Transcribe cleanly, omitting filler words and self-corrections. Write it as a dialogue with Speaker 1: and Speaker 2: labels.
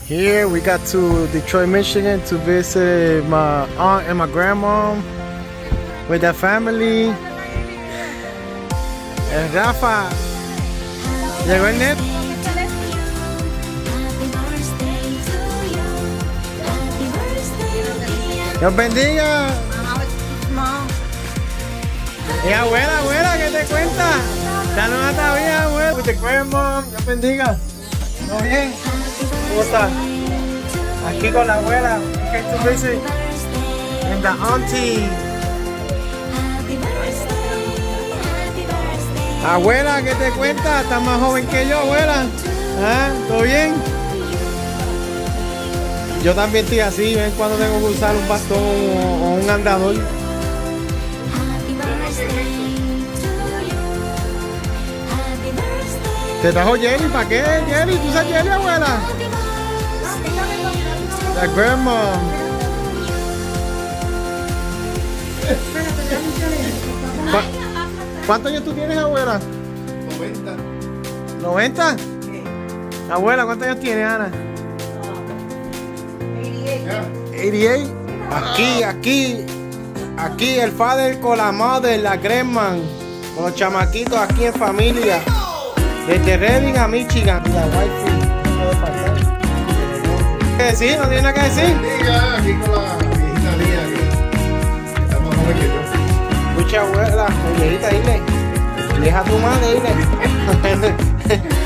Speaker 1: Here we got to Detroit, Michigan to visit my aunt and my grandma with their family. Rafa, llegó el net. Dios bendiga. Y abuela, ¿qué te cuenta? Saludos a tu vida, abuela. Te cuento, Dios bendiga. ¿Todo bien? ¿Cómo estás? Aquí con la abuela. Okay, to visit. And the auntie. Abuela, ¿qué te cuenta? Estás más joven que yo, abuela. ¿Ah? ¿Todo bien? Yo también estoy así, ven cuando tengo que usar un bastón o un andador. ¿Te trajo Jelly? ¿Para qué, Jelly? ¿Tú usas Jelly, abuela? La grandma. ¿Cuántos años tú tienes, abuela?
Speaker 2: 90.
Speaker 1: ¿90? Abuela, ¿cuántos años tienes, Ana? 88. Aquí el father con la mother, la grandma, con los chamaquitos aquí en familia. Desde Redding a Michigan. La wifi. ¿Qué decir? ¿No tiene nada que decir?
Speaker 2: Aquí con la viejita Lía, que está más joven que yo.
Speaker 1: Escucha, abuela, viejita, dile. Deja a tu madre, dile.